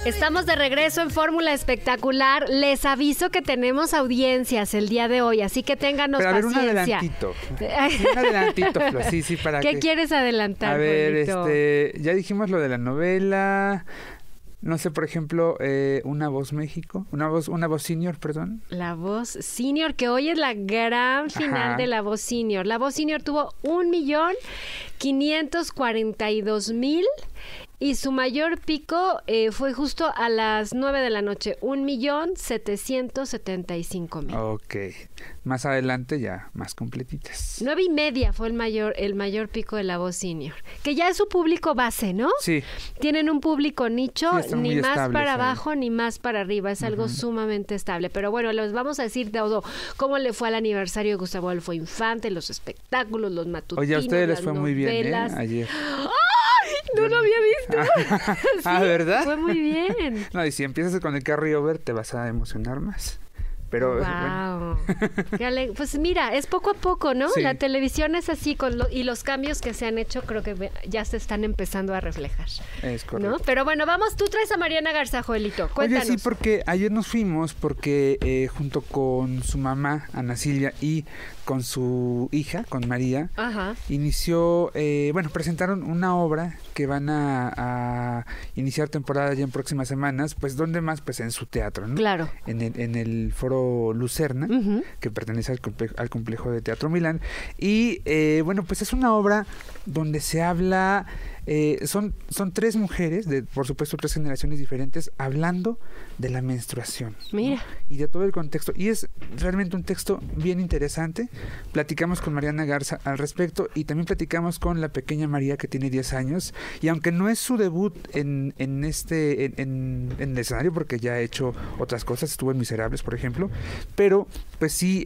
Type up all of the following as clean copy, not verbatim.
Estamos de regreso en Fórmula Espectacular. Les aviso que tenemos audiencias el día de hoy, así que ténganos paciencia. Pero a ver, un adelantito, Flo, sí, para ¿Qué quieres adelantar, A ver, Juanito? ya dijimos lo de la novela. No sé, por ejemplo, Una Voz México, una voz senior, perdón. La Voz Senior, que hoy es la gran final de La Voz Senior. La Voz Senior tuvo 1,542,000 y su mayor pico fue justo a las 9 de la noche, 1,775,000. Ok, más adelante ya más completitas. 9:30 fue el mayor pico de La Voz Senior, que ya es su público base, ¿no? Sí. Tienen un público nicho, Sí, ni más para ahí. abajo ni más para arriba, es algo sumamente estable. Pero bueno, les vamos a decir todo cómo le fue al aniversario de Gustavo Adolfo Infante, los espectáculos, los matutinos. Oye, a ustedes les las fue muy bien, novelas. Ayer. No lo había visto. Sí, ¿verdad? Fue muy bien. No, y si empiezas con el Carry Over te vas a emocionar más. Pero wow. Bueno. Pues mira, es poco a poco, ¿no? Sí. La televisión es así y los cambios que se han hecho creo que ya se están empezando a reflejar. Es correcto. ¿No? Pero bueno, vamos, tú traes a Mariana Garza, Joelito. Cuéntanos. Oye, sí, porque ayer nos fuimos junto con su mamá, Ana Silvia, y con su hija, con María, presentaron una obra que van a iniciar temporada ya en próximas semanas, pues ¿dónde más? Pues en su teatro, ¿no? Claro. En el Foro Lucerna, que pertenece al complejo de Teatro Milán, y pues es una obra donde se habla, son tres mujeres, por supuesto 3 generaciones diferentes, hablando de la menstruación. Mira. ¿No? Y de todo el contexto. Y es realmente un texto bien interesante. Platicamos con Mariana Garza al respecto y también platicamos con la pequeña María, que tiene 10 años. Y aunque no es su debut en el escenario, porque ya ha hecho otras cosas, estuvo en Miserables, por ejemplo, pero pues sí,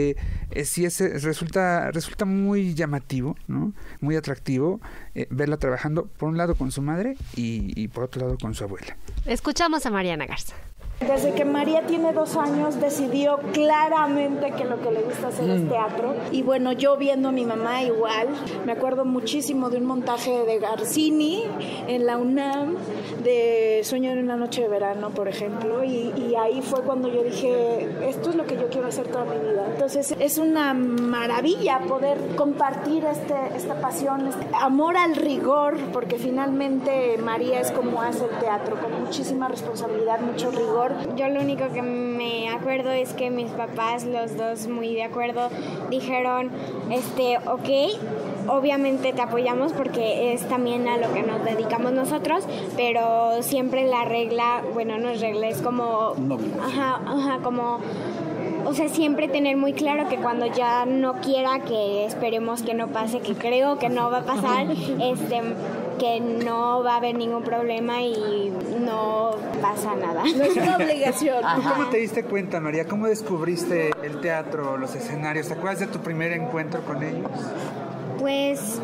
resulta muy llamativo, ¿no? Muy atractivo verla trabajando por un lado con su madre y por otro lado con su abuela. Escuchamos a Mariana Garza. Desde que María tiene 2 años decidió claramente que lo que le gusta hacer es teatro. Y bueno, yo viendo a mi mamá igual, me acuerdo muchísimo de un montaje de Garcini en la UNAM, de Sueño en una noche de verano, por ejemplo. Y ahí fue cuando yo dije, esto es lo que yo quiero hacer toda mi vida. Entonces es una maravilla poder compartir esta pasión, este amor al rigor, porque finalmente María es como hace el teatro, con muchísima responsabilidad, mucho rigor. Yo lo único que me acuerdo es que mis papás, los dos muy de acuerdo, dijeron, ok, obviamente te apoyamos porque es también a lo que nos dedicamos nosotros, pero siempre la regla, bueno, no es regla, es como... como... O sea, siempre tener muy claro que cuando ya no quiera, que esperemos que no pase, que creo que no va a pasar, que no va a haber ningún problema y no pasa nada. No es una obligación. ¿Cómo te diste cuenta, María? ¿Cómo descubriste el teatro, los escenarios? ¿Te acuerdas de tu primer encuentro con ellos? Pues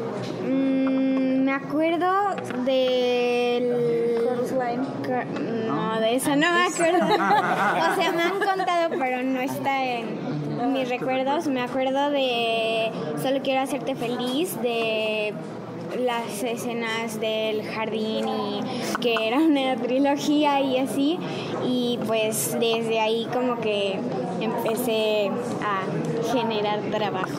me acuerdo del... No, de eso no me acuerdo. O sea, me han contado, pero no está en mis recuerdos. Me acuerdo de Solo quiero hacerte feliz, de las escenas del jardín y que era una trilogía y así, y pues desde ahí como que empecé a generar trabajo.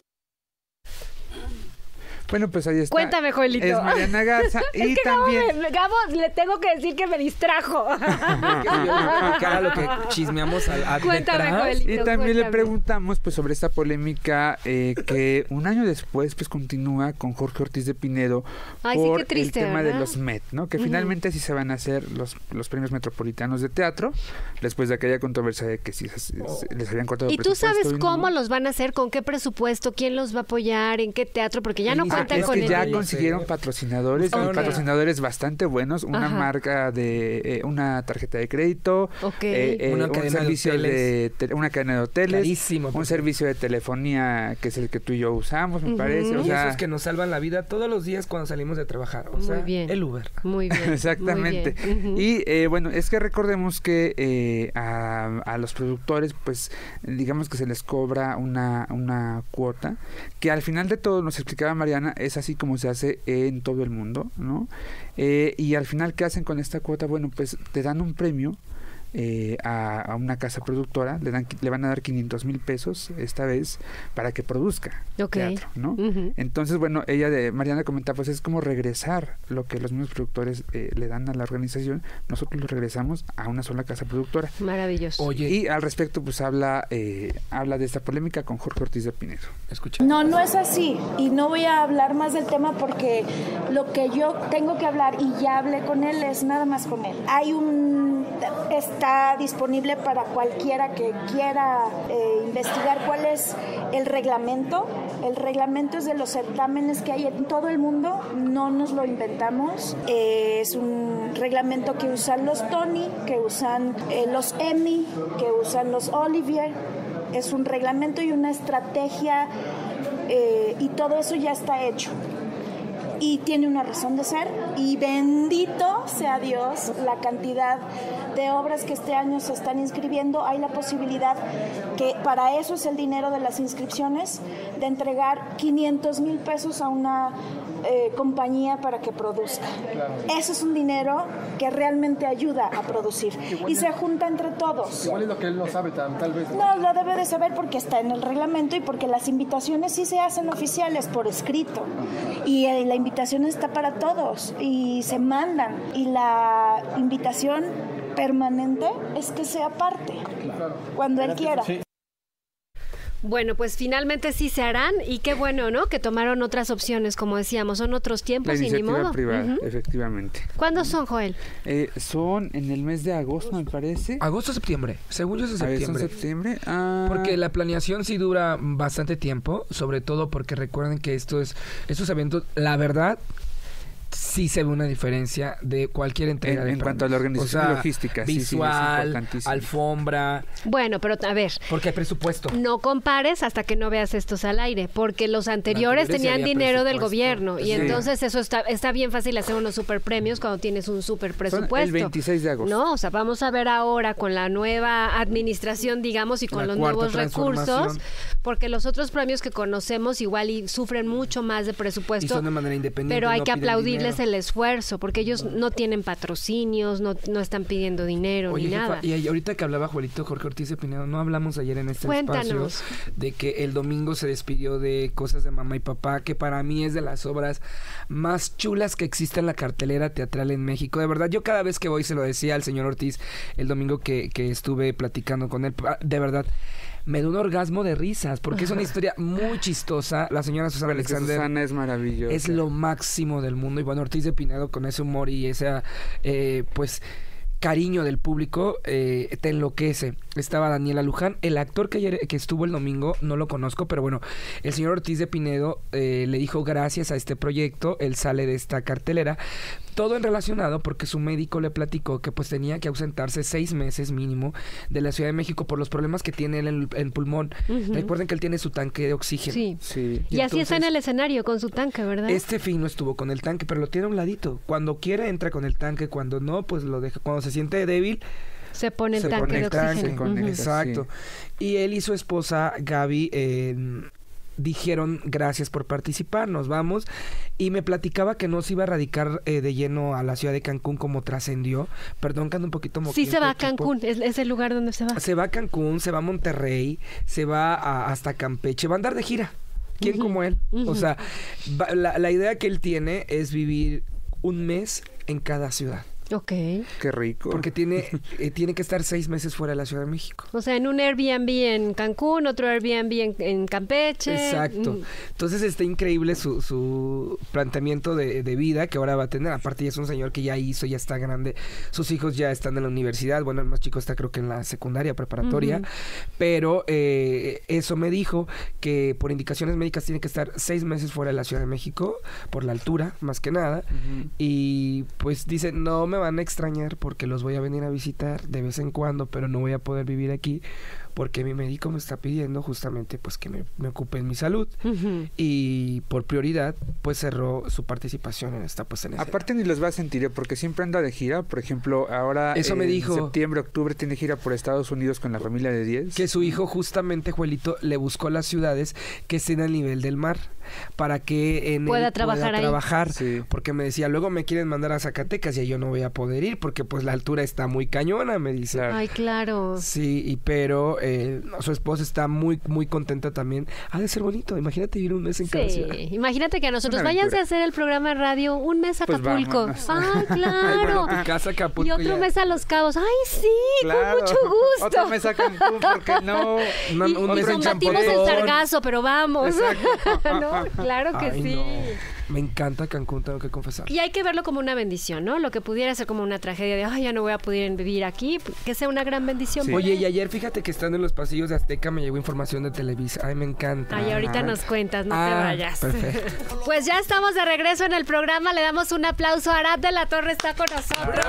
Bueno, pues ahí está. Cuéntame, Joelito. Es Mariana Garza. Y también... Gabo, le tengo que decir que me distrajo. Cara lo que chismeamos Cuéntame, Joelito. Y también le preguntamos pues sobre esta polémica que un año después pues continúa con Jorge Ortiz de Pinedo por qué triste, el tema ¿verdad? de los Met, ¿no? Que finalmente sí se van a hacer los premios metropolitanos de teatro después de aquella controversia de que sí les habían cortado ¿Y tú sabes presupuesto cómo los van a hacer? ¿Con qué presupuesto? ¿Quién los va a apoyar? ¿En qué teatro? Porque ya no cuentan es con que ya el... consiguieron patrocinadores y patrocinadores bastante buenos, una marca de una tarjeta de crédito, un servicio una cadena de hoteles, carísimo, un servicio de telefonía que es el que tú y yo usamos, me parece. O sea, esos que nos salvan la vida todos los días cuando salimos de trabajar. O sea, bien. El Uber. Muy bien. Exactamente. Muy bien. Y bueno, es que recordemos que a los productores, pues, digamos que se les cobra una cuota, que al final de todo nos explicaba Mariana, mexicana es así como se hace en todo el mundo, ¿no? Y al final, ¿qué hacen con esta cuota? Bueno, pues te dan un premio a una casa productora, le van a dar 500,000 pesos esta vez para que produzca teatro, ¿no? Entonces, bueno, Mariana comentaba, pues es como regresar lo que los mismos productores le dan a la organización, nosotros lo regresamos a una sola casa productora. Maravilloso. Oye, y al respecto, pues habla de esta polémica con Jorge Ortiz de Pinedo. Escucha. No es así, y no voy a hablar más del tema porque lo que yo tengo que hablar, y ya hablé con él, es nada más con él. Está disponible para cualquiera que quiera investigar cuál es el reglamento. El reglamento es de los certámenes que hay en todo el mundo, no nos lo inventamos. Es un reglamento que usan los Tony, que usan los Emmy, que usan los Olivier. Es un reglamento y una estrategia y todo eso ya está hecho. Y tiene una razón de ser, y bendito sea Dios la cantidad de obras que este año se están inscribiendo. Hay la posibilidad, que para eso es el dinero de las inscripciones, de entregar 500,000 pesos a una compañía para que produzca. Claro. Eso es un dinero que realmente ayuda a producir y se junta entre todos. Igual es lo que él no sabe tal vez. No, lo debe de saber porque está en el reglamento y porque las invitaciones sí se hacen oficiales por escrito, y la invitación está para todos y se mandan, y la invitación permanente es que sea parte, cuando él quiera. Sí. Bueno, pues finalmente sí se harán, y qué bueno, ¿no? Que tomaron otras opciones, como decíamos, son otros tiempos y ni modo. La iniciativa privada, efectivamente. ¿Cuándo son, Joel? Son en el mes de agosto, me parece. Agosto-septiembre, según yo es septiembre. ¿Septiembre? Porque la planeación sí dura bastante tiempo, sobre todo porque recuerden que estos eventos, la verdad, sí se ve una diferencia de cualquier entrega en cuanto a la organización y logística, visual, alfombra. Bueno, pero a ver, porque hay presupuesto. No compares hasta que no veas estos al aire, porque los anteriores tenían dinero del gobierno, y entonces eso está bien fácil hacer unos super premios cuando tienes un super presupuesto. El 26 de agosto. No, o sea, vamos a ver ahora con la nueva administración, digamos, y con los nuevos recursos, porque los otros premios que conocemos igual y sufren mucho más de presupuesto. Y son de manera independiente. Pero hay que aplaudirles el esfuerzo, porque ellos no tienen patrocinios, no están pidiendo dinero. Oye, ni jefa, nada. Y ahorita que hablaba Juelito Jorge Ortiz de Pinedo, no hablamos ayer en este espacio de que el domingo se despidió de Cosas de Mamá y Papá, que para mí es de las obras más chulas que existe en la cartelera teatral en México. De verdad, yo cada vez que voy, se lo decía al señor Ortiz el domingo que estuve platicando con él, de verdad, me da un orgasmo de risas, porque es una historia muy chistosa. La señora Susana Alexander es maravillosa. Es lo máximo del mundo. Y bueno, Ortiz de Pinedo con ese humor y ese pues cariño del público, te enloquece. Estaba Daniela Luján, el actor que estuvo el domingo, no lo conozco, pero bueno, el señor Ortiz de Pinedo le dijo gracias a este proyecto, él sale de esta cartelera, todo en relacionado porque su médico le platicó que pues tenía que ausentarse 6 meses mínimo de la Ciudad de México por los problemas que tiene él en pulmón. Recuerden que él tiene su tanque de oxígeno. Sí. Y así está en el escenario con su tanque, ¿verdad? Este fin no estuvo con el tanque, pero lo tiene a un ladito. Cuando quiere entra con el tanque, cuando no, pues lo deja. Cuando se siente débil, se pone el tanque de oxígeno. Exacto. Sí. Y él y su esposa Gaby dijeron gracias por participar, nos vamos, y me platicaba que no se iba a radicar de lleno a la ciudad de Cancún como trascendió. Perdón que ando un poquito moquito. Sí, se va a Cancún, es el lugar donde se va. Se va a Cancún, se va a Monterrey, se va hasta Campeche, va a andar de gira. ¿Quién como él? O sea, la idea que él tiene es vivir un mes en cada ciudad. Ok. Qué rico. Porque tiene que estar 6 meses fuera de la Ciudad de México. O sea, en un Airbnb en Cancún, otro Airbnb en Campeche. Exacto. Entonces está increíble su planteamiento de vida que ahora va a tener. Aparte ya es un señor que ya está grande. Sus hijos ya están en la universidad. Bueno, el más chico está creo que en la secundaria, preparatoria. Pero eso me dijo que por indicaciones médicas tiene que estar 6 meses fuera de la Ciudad de México por la altura, más que nada. Y pues dice, no me van a extrañar porque los voy a venir a visitar de vez en cuando, pero no voy a poder vivir aquí porque mi médico me está pidiendo justamente pues que me ocupe en mi salud y por prioridad pues cerró su participación en esta pues en aparte ni los va a sentir porque siempre anda de gira. Por ejemplo, ahora eso me dijo, en septiembre, octubre tiene gira por Estados Unidos con la familia de 10, que su hijo justamente, Juelito, le buscó las ciudades que estén al nivel del mar. para que pueda trabajar ahí. Sí. Porque me decía, luego me quieren mandar a Zacatecas y yo no voy a poder ir porque pues la altura está muy cañona, me dice. Claro. Ay, claro. Sí, pero su esposa está muy, muy contenta también. Ha de ser bonito, imagínate vivir un mes en cada ciudad. Imagínate que a nosotros váyanse a hacer el programa de radio un mes a Acapulco. Pues ay, claro. Tu casa Acapulco. Y otro mes a Los Cabos. Ay, sí, claro. con mucho gusto. Otro mes a Cancún, porque no. Y combatimos el sargazo, pero vamos. ¿No? Claro que sí. No. Me encanta Cancún, tengo que confesar. Y hay que verlo como una bendición, ¿no? Lo que pudiera ser como una tragedia de, ay, ya no voy a poder vivir aquí, que sea una gran bendición. Sí. Oye, y ayer fíjate que estando en los pasillos de Azteca me llegó información de Televisa. Ay, me encanta. Ay, ahorita nos cuentas, no te vayas. Perfecto. Pues ya estamos de regreso en el programa. Le damos un aplauso. Arad de la Torre está con nosotros.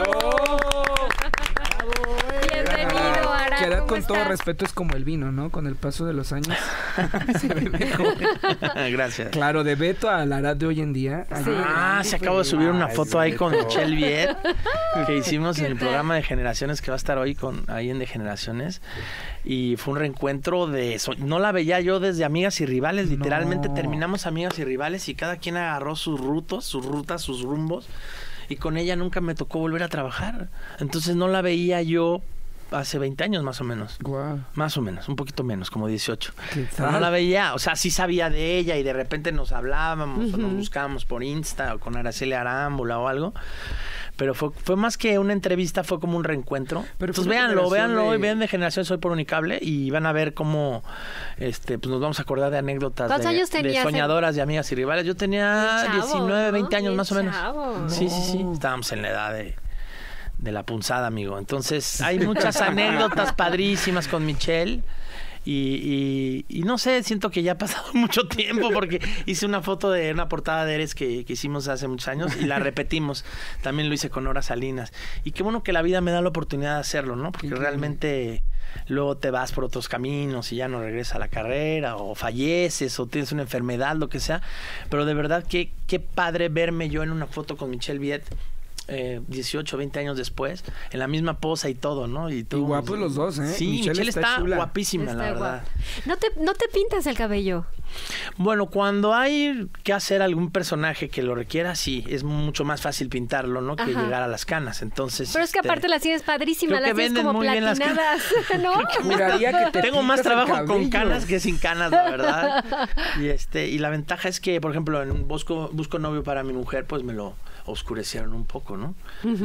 Bienvenido, Arad. Que Arad, ¿cómo con todo estás? respeto, es como el vino, ¿no? Con el paso de los años se ve mejor. Gracias. Claro, de Beto al Arad de hoy en día. Ay, Se acabo de subir una foto ahí con Michelle Viet que hicimos en el programa de Generaciones que va a estar hoy ahí en De Generaciones. Y fue un reencuentro no la veía yo desde Amigas y Rivales. Literalmente terminamos Amigas y Rivales y cada quien agarró sus rutas, sus rumbos. Y con ella nunca me tocó volver a trabajar. Entonces no la veía yo hace 20 años más o menos. Wow. Más o menos, un poquito menos, como 18. ¿Qué Pero no tal? la veía, o sea, sí sabía de ella y de repente nos hablábamos o nos buscábamos por Insta o con Araceli Arámbula o algo. Pero fue más que una entrevista, fue como un reencuentro. Pero Entonces fue una véanlo generación y vean de Generaciones Hoy por Unicable y van a ver cómo pues nos vamos a acordar de anécdotas ¿Cuántos años de tenías soñadoras, de amigas y rivales. Yo tenía Bien chavo, 19, 20 ¿no? años Bien más o menos. chavo. Sí. Estábamos en la edad de la punzada, amigo. Entonces, hay muchas anécdotas padrísimas con Michelle. Y no sé, siento que ya ha pasado mucho tiempo porque hice una foto de una portada de Eres que hicimos hace muchos años y la repetimos. También lo hice con Nora Salinas. Y qué bueno que la vida me da la oportunidad de hacerlo, ¿no? Porque realmente luego te vas por otros caminos y ya no regresas a la carrera o falleces o tienes una enfermedad, lo que sea. Pero de verdad, qué padre verme yo en una foto con Michelle Viet. 18, 20 años después, en la misma posa y todo, ¿no? Y guapos los dos, ¿eh? Sí, Michelle está chula. guapísima, Está la verdad. ¿No te pintas el cabello? Bueno, cuando hay que hacer algún personaje que lo requiera, sí, es mucho más fácil pintarlo, ¿no? Que llegar a las canas, entonces... Pero es que aparte las tienes padrísimas, creo que las tienes venden como muy bien las platinadas, ¿no? Juraría que te tengo más pintas el trabajo con cabello. canas que sin canas, la verdad. Y la ventaja es que, por ejemplo, en Busco novio para mi mujer, pues me lo oscurecieron un poco, ¿no?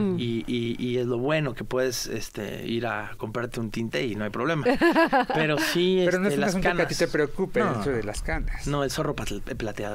Y es lo bueno que puedes ir a comprarte un tinte y no hay problema. Pero sí, Pero no es un las asunto canas. que a ti te preocupe No. eso de las canas. No, el zorro plateado.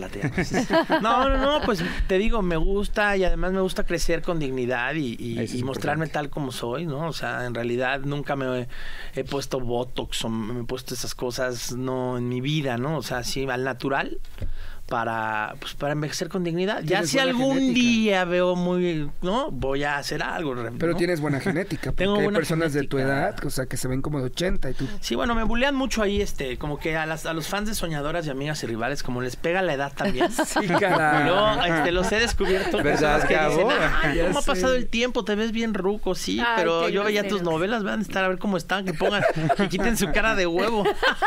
No, pues te digo, me gusta y además me gusta crecer con dignidad y Eso es mostrarme importante. tal como soy, ¿no? O sea, en realidad nunca me he puesto botox o me he puesto esas cosas, no, en mi vida, ¿no? O sea, sí, al natural. Para envejecer con dignidad. Ya Tienes si buena algún genética. día veo ¿no? Voy a hacer algo. Pero ¿no? tienes buena genética, porque Tengo hay buena personas de tu genética. edad, o sea, que se ven como de 80 y tú... Sí, bueno, me bulean mucho ahí, como que a los fans de Soñadoras y Amigas y Rivales, como les pega la edad también. Sí, caray. Luego, los he descubierto. ¿Verdad, personas que Gabo? dicen, ay, Ya ¿cómo ha sé. pasado el tiempo? Te ves bien ruco, sí, Ay, pero qué yo veía grosero. tus novelas, van a estar a ver cómo están, que quiten su cara de huevo.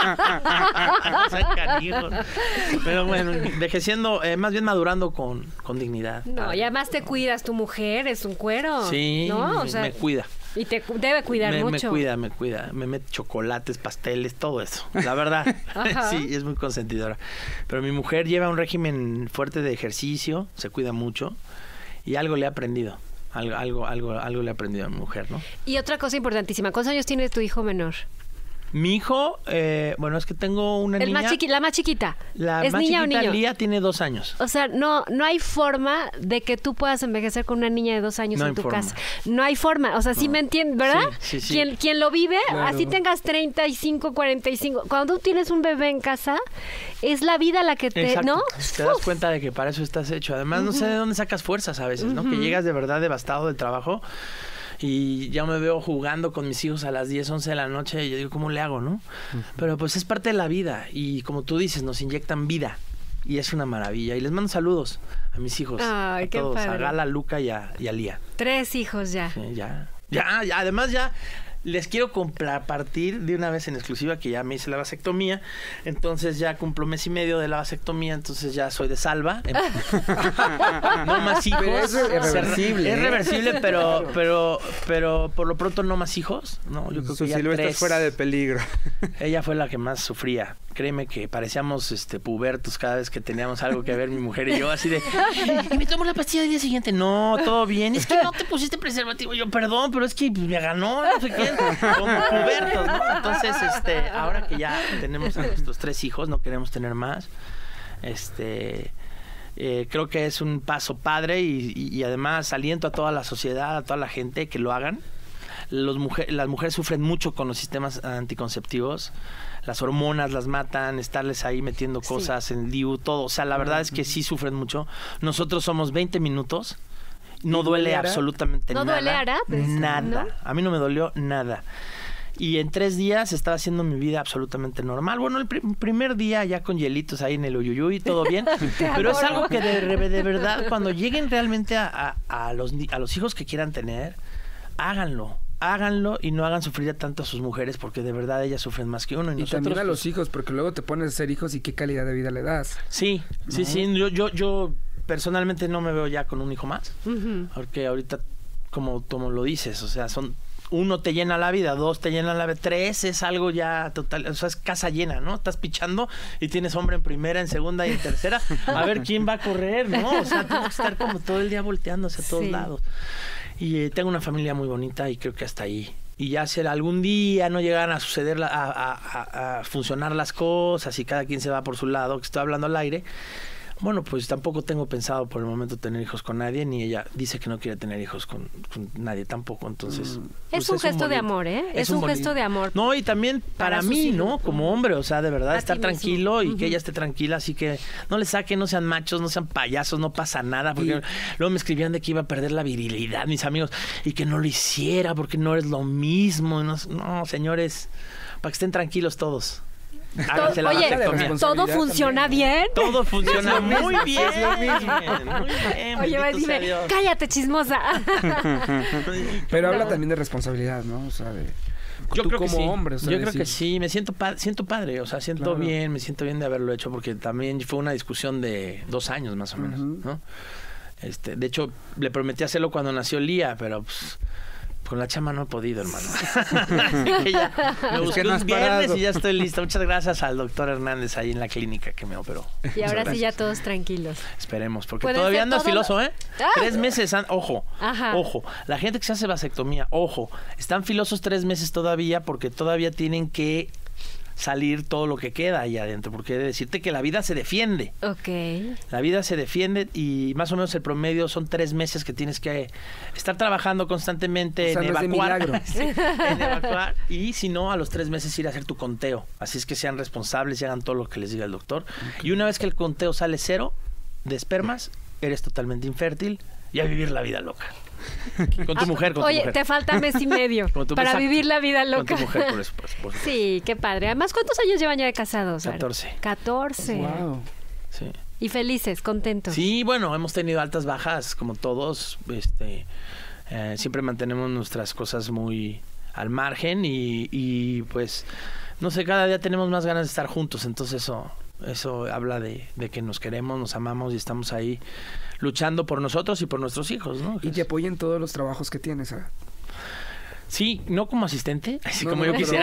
Sean canijos. Pero bueno, envejeciendo, más bien madurando con dignidad. No, y además te cuidas, tu mujer es un cuero. Sí, ¿no? O sea, me cuida. y te debe cuidar Me mucho. cuida. Me mete chocolates, pasteles, todo eso. La verdad. Ajá. Sí, es muy consentidora. Pero mi mujer lleva un régimen fuerte de ejercicio, se cuida mucho y algo le he aprendido. Algo le he aprendido a mi mujer, ¿no? Y otra cosa importantísima, ¿cuántos años tiene tu hijo menor? Mi hijo, bueno, es que tengo una niña. La más chiquita. La ¿Es más niña o chiquita, niño? Lía, tiene 2 años. O sea, no hay forma de que tú puedas envejecer con una niña de 2 años No en hay tu forma. casa. No hay forma. O sea, sí me entiendes, ¿verdad? Sí, sí. Quien lo vive, Claro. así tengas 35, 45. Cuando tú tienes un bebé en casa, es la vida la que te... Exacto. ¿no? Te das Uf. cuenta de que para eso estás hecho. Además, no sé de dónde sacas fuerzas a veces, ¿no? Que llegas de verdad devastado del trabajo y ya me veo jugando con mis hijos a las 10, 11 de la noche y yo digo, ¿cómo le hago, no? Pero pues es parte de la vida y como tú dices, nos inyectan vida y es una maravilla. Y les mando saludos a mis hijos, Ay, a qué todos, a padre. Gala, Luca y a Lía. 3 hijos ya. Sí, ya. Además ya les quiero compartir de una vez en exclusiva que ya me hice la vasectomía. Entonces ya cumplo mes y medio de la vasectomía. Entonces ya soy de salva. No más hijos. Pero eso es irreversible. Es reversible, pero por lo pronto no más hijos. No, yo creo que ya Silvestre 3. fuera de peligro. Ella fue la que más sufría. Créeme que parecíamos pubertos cada vez que teníamos algo que ver mi mujer y yo, así de, y me tomo la pastilla el día siguiente. No, todo bien. Es que no te pusiste preservativo. Yo, perdón, pero es que me ganó, no sé qué. Como pubertos, ¿no? Entonces, ahora que ya tenemos a nuestros 3 hijos, no queremos tener más. Creo que es un paso padre y además aliento a toda la sociedad, a toda la gente que lo hagan. Las mujeres sufren mucho con los sistemas anticonceptivos. Las hormonas las matan, estarles ahí metiendo cosas en el DIU, todo. O sea, la verdad es que sí sufren mucho. Nosotros somos 20 minutos. No duele absolutamente nada. ¿No duele, Ara? Nada. ¿No? A mí no me dolió nada. Y en 3 días estaba haciendo mi vida absolutamente normal. Bueno, el primer día ya con hielitos ahí en el uyuyuy, todo bien. Pero es algo que de verdad, cuando lleguen realmente a los hijos que quieran tener, háganlo y no hagan sufrir tanto a sus mujeres, porque de verdad ellas sufren más que uno. Y nosotros, también a los hijos, porque luego te pones a ser hijos y qué calidad de vida le das. Sí, ¿no? Sí. Yo personalmente no me veo ya con un hijo más, porque ahorita, como lo dices, o sea, 1 te llena la vida, 2 te llena la vida, 3 es algo ya total, o sea, es casa llena, ¿no? Estás pichando y tienes hombre en primera, en segunda y en tercera, a ver quién va a correr, ¿no? O sea, tienes que estar como todo el día volteándose a todos lados. Y tengo una familia muy bonita y creo que hasta ahí. Y ya si algún día no llegan a suceder, a funcionar las cosas y cada quien se va por su lado, que estoy hablando al aire, bueno, pues tampoco tengo pensado por el momento tener hijos con nadie, ni ella dice que no quiere tener hijos con nadie tampoco, entonces... Es un gesto de amor, ¿eh? Es un gesto de amor. No, y también para mí, ¿no? Como hombre, o sea, de verdad, estar tranquilo y que ella esté tranquila, así que no le saquen, no sean machos, no sean payasos, no pasa nada, porque luego me escribían de que iba a perder la virilidad, mis amigos, y que no lo hiciera porque no eres lo mismo. No, señores, para que estén tranquilos todos. Oye, ¿todo funciona bien? Todo funciona muy bien. Oye, dime, cállate, chismosa. Pero habla también de responsabilidad, ¿no? O sea, yo creo que sí. Hombre, o sea, yo creo que sí, me siento padre, o sea, siento bien, me siento bien de haberlo hecho, porque también fue una discusión de 2 años más o menos, ¿no? De hecho, le prometí hacerlo cuando nació Lía, pero pues con la chama no he podido, hermano. Que ya me busqué un viernes y ya estoy lista. Muchas gracias al doctor Hernández ahí en la clínica que me operó. Y ahora sí ya todos tranquilos. Esperemos, porque todavía ando filoso, ¿eh? 3 meses, ojo, la gente que se hace vasectomía, ojo, están filosos 3 meses todavía porque todavía tienen que salir todo lo que queda ahí adentro, porque he de decirte que la vida se defiende. La vida se defiende y más o menos el promedio son 3 meses que tienes que estar trabajando constantemente, o sea, en no evacuar. En evacuar, y si no, a los 3 meses ir a hacer tu conteo. Así es que sean responsables y hagan todo lo que les diga el doctor. Y una vez que el conteo sale 0 de espermas, eres totalmente infértil y a vivir la vida loca. Con tu mujer, Oye, te falta mes y medio para vivir la vida loca. Con tu mujer, por supuesto. Sí, qué padre. Además, ¿cuántos años llevan ya de casados? 14. 14. Wow. Sí. Y felices, contentos. Sí, bueno, hemos tenido altas, bajas, como todos. Siempre mantenemos nuestras cosas muy al margen y pues, no sé, cada día tenemos más ganas de estar juntos. Entonces eso habla de que nos queremos, nos amamos y estamos ahí luchando por nosotros y por nuestros hijos, ¿no? Y te apoyan todos los trabajos que tienes, ¿sabes? Sí, no como asistente, así como yo pero... quisiera.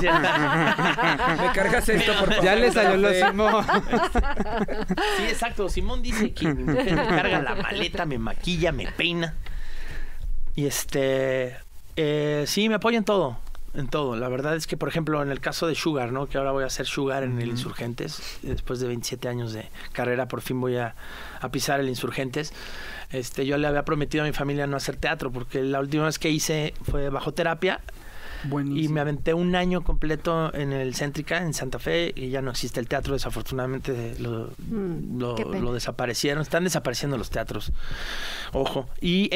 Me cargas esto, por favor. Ya le salió lo Simón. Sí, exacto. Simón dice que mi mujer me carga la maleta, me maquilla, me peina. Y sí, me apoyan todo. En todo. La verdad es que, por ejemplo, en el caso de Sugar, ¿no? Que ahora voy a hacer Sugar en el Insurgentes. Después de 27 años de carrera, por fin voy a pisar el Insurgentes. Yo le había prometido a mi familia no hacer teatro, porque la última vez que hice fue bajo terapia. Buenísimo. Y me aventé 1 año completo en el Céntrica, en Santa Fe, y ya no existe el teatro. Desafortunadamente lo desaparecieron. Están desapareciendo los teatros. Ojo. Y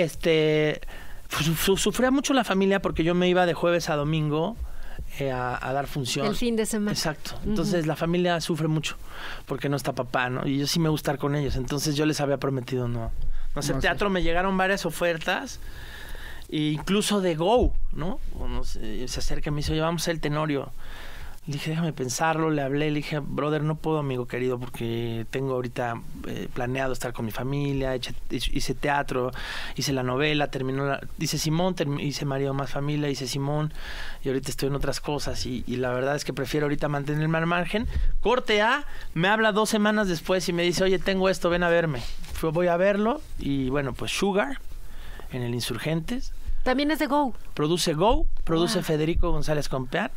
sufría mucho la familia porque yo me iba de jueves a domingo a dar función. El fin de semana. Exacto. Entonces la familia sufre mucho porque no está papá, ¿no? Y yo sí me gusta estar con ellos. Entonces yo les había prometido no hacer teatro. Me llegaron varias ofertas E incluso de Go, ¿no? Uno se acerca y me dice, oye, vamos a el Tenorio. Le dije, déjame pensarlo, le hablé, le dije, brother, no puedo, amigo querido, porque tengo ahorita planeado estar con mi familia, hice teatro, hice la novela, hice Simón, hice Marido más Familia, hice Simón, y ahorita estoy en otras cosas, y la verdad es que prefiero ahorita mantenerme al margen. Corte A, me habla 2 semanas después y me dice, oye, tengo esto, ven a verme. Voy a verlo, y bueno, pues Sugar, en el Insurgentes. También es de Go. Produce Federico González Compeán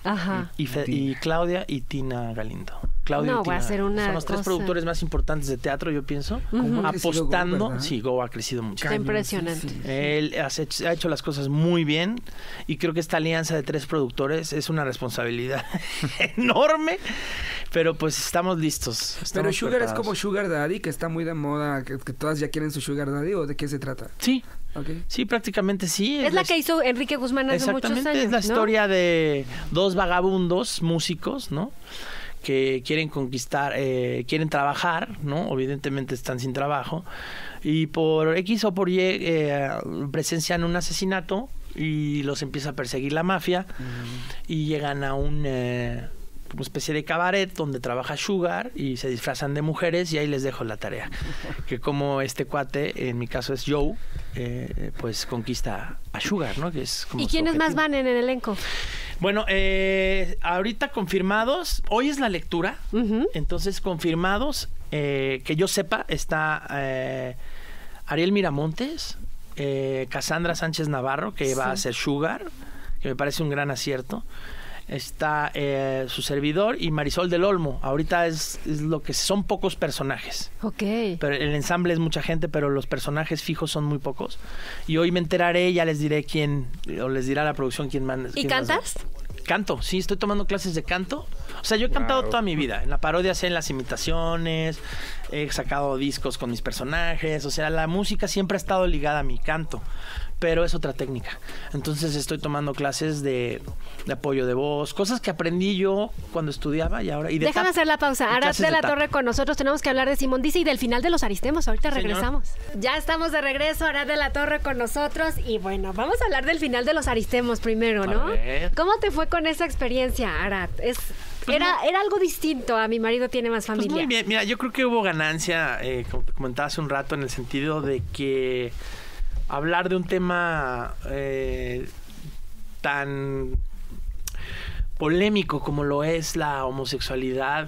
y Claudia y Tina Galindo. Claudia y Tina. Va a ser una son los 3 productores más importantes de teatro, yo pienso. Apostando. Go, sí, Go ha crecido mucho. Está impresionante. Él ha hecho las cosas muy bien y creo que esta alianza de 3 productores es una responsabilidad enorme, pero pues estamos listos. Pero Sugar preparados. Es como Sugar Daddy, que está muy de moda, que todas ya quieren su Sugar Daddy, ¿o de qué se trata? Sí. Okay. Sí, prácticamente sí. Es la que hizo Enrique Guzmán hace muchos años. Es la historia de 2 vagabundos músicos, ¿no? Que quieren conquistar, quieren trabajar, ¿no? Evidentemente están sin trabajo. Y por X o por Y presencian un asesinato y los empieza a perseguir la mafia. Y llegan a una especie de cabaret donde trabaja Sugar y se disfrazan de mujeres, y ahí les dejo la tarea. Que como este cuate, en mi caso es Joe, pues conquista a Sugar, ¿no? Que es como ¿y quiénes más van en el elenco? Bueno, ahorita confirmados, hoy es la lectura, entonces confirmados, que yo sepa, está Ariel Miramontes, Cassandra Sánchez Navarro, que va a ser Sugar, que me parece un gran acierto. Está su servidor y Marisol del Olmo. Ahorita es lo que son pocos personajes. Okay. Pero el ensamble es mucha gente, pero los personajes fijos son muy pocos. Y hoy me enteraré, ya les diré quién, o les dirá la producción quién manda. ¿Y cantas? Canto, sí, estoy tomando clases de canto. O sea, yo he cantado toda mi vida. En la parodia sé en las imitaciones, he sacado discos con mis personajes. O sea, la música siempre ha estado ligada a mi canto, pero es otra técnica. Entonces estoy tomando clases de apoyo de voz, cosas que aprendí yo cuando estudiaba y ahora... Déjame hacer la pausa. Arad de la Torre con nosotros. Tenemos que hablar de Simón Dice y del final de Los Aristemos. Ahorita regresamos. Ya estamos de regreso. Arad de la Torre con nosotros. Y bueno, vamos a hablar del final de Los Aristemos primero, ¿no? ¿Cómo te fue con esa experiencia, Arad? Era algo distinto a Mi marido tiene más familia. Pues muy bien. Mira, yo creo que hubo ganancia, como te comentaba hace un rato, en el sentido de que hablar de un tema tan polémico como lo es la homosexualidad,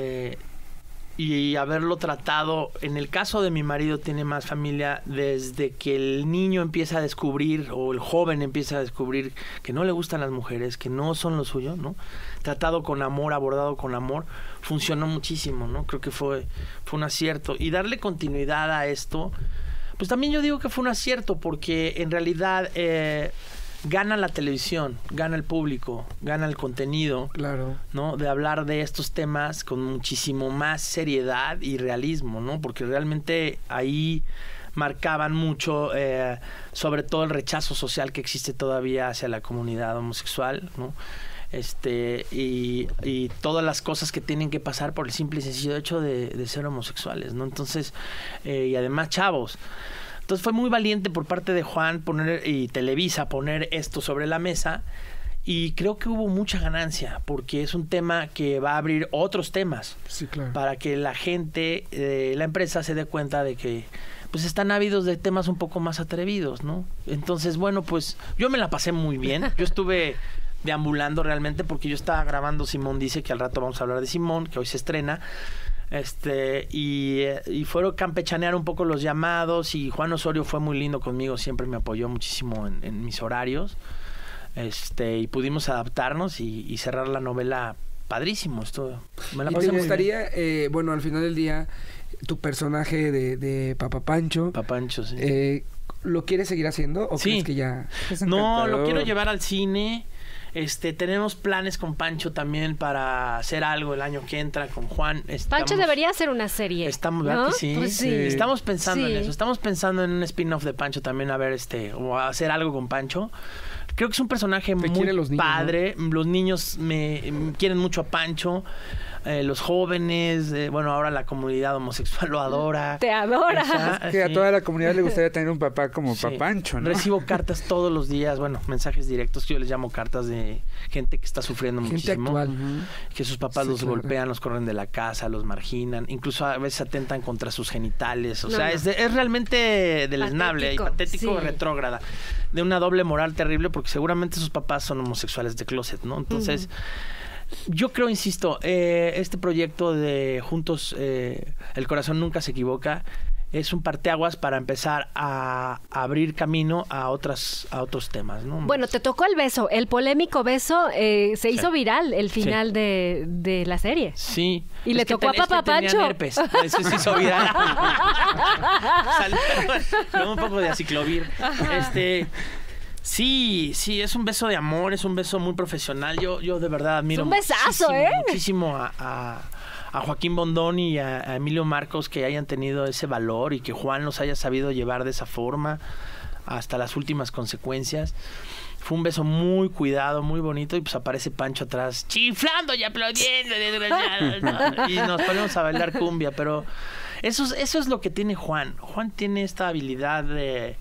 y haberlo tratado, en el caso de Mi marido tiene más familia, desde que el niño empieza a descubrir, o el joven empieza a descubrir que no le gustan las mujeres, que no son lo suyo, ¿no? Tratado con amor, abordado con amor, funcionó muchísimo, ¿no? Creo que fue un acierto. Y darle continuidad a esto, pues también yo digo que fue un acierto, porque en realidad gana la televisión, gana el público, gana el contenido, claro, ¿no? De hablar de estos temas con muchísimo más seriedad y realismo, ¿no? Porque realmente ahí marcaban mucho, sobre todo el rechazo social que existe todavía hacia la comunidad homosexual, ¿no? Y todas las cosas que tienen que pasar por el simple y sencillo hecho de ser homosexuales, ¿no? Entonces, y además chavos. Entonces fue muy valiente por parte de Juan y Televisa poner esto sobre la mesa, y creo que hubo mucha ganancia, porque es un tema que va a abrir otros temas, sí, claro, para que la gente, la empresa se dé cuenta de que pues están ávidos de temas un poco más atrevidos, ¿no? Entonces, bueno, pues yo me la pasé muy bien. Yo estuve deambulando realmente, porque yo estaba grabando Simón Dice, que al rato vamos a hablar de Simón, que hoy se estrena. Y fueron campechanear un poco los llamados, y Juan Osorio fue muy lindo conmigo, siempre me apoyó muchísimo en mis horarios, y pudimos adaptarnos y cerrar la novela padrísimo. Esto me la pasé. ¿Y te gustaría, bueno, al final del día, tu personaje de Papá Pancho, sí, ¿lo quieres seguir haciendo o crees que ya? No, lo quiero llevar al cine. Tenemos planes con Pancho también para hacer algo el año que entra con Juan. Pancho debería hacer una serie. Estamos, ¿verdad? ¿No? Que sí. Pues sí. Estamos pensando en eso. Estamos pensando en un spin-off de Pancho también, a ver, o hacer algo con Pancho. Creo que es un personaje muy padre. ¿No? Los niños me quieren mucho a Pancho. los jóvenes, bueno, ahora la comunidad homosexual lo adora. Te adora. O sea, que a toda la comunidad le gustaría tener un papá como Papancho, ¿no? Recibo cartas todos los días, bueno, mensajes directos, que yo les llamo cartas de gente que está sufriendo muchísimo. Actual. Que sus papás los golpean, los corren de la casa, los marginan, incluso a veces atentan contra sus genitales. O sea, es realmente deleznable y patético, retrógrada. De una doble moral terrible, porque seguramente sus papás son homosexuales de closet, ¿no? Entonces, yo creo, insisto, este proyecto de Juntos, el corazón nunca se equivoca, es un parteaguas para empezar a abrir camino a otros temas, ¿no? Bueno, te tocó el beso, el polémico beso, se hizo viral el final de la serie. Sí. Y le tocó a Papá Pancho. Eso se hizo viral. Luego un poco de aciclovir. Sí, es un beso de amor, es un beso muy profesional. Yo de verdad admiro es un besazo, muchísimo a Joaquín Bondón y a Emilio Marcos, que hayan tenido ese valor y que Juan los haya sabido llevar de esa forma hasta las últimas consecuencias. Fue un beso muy cuidado, muy bonito, y pues aparece Pancho atrás chiflando y aplaudiendo, ¿no? Y nos ponemos a bailar cumbia, pero eso es lo que tiene Juan. Juan tiene esta habilidad de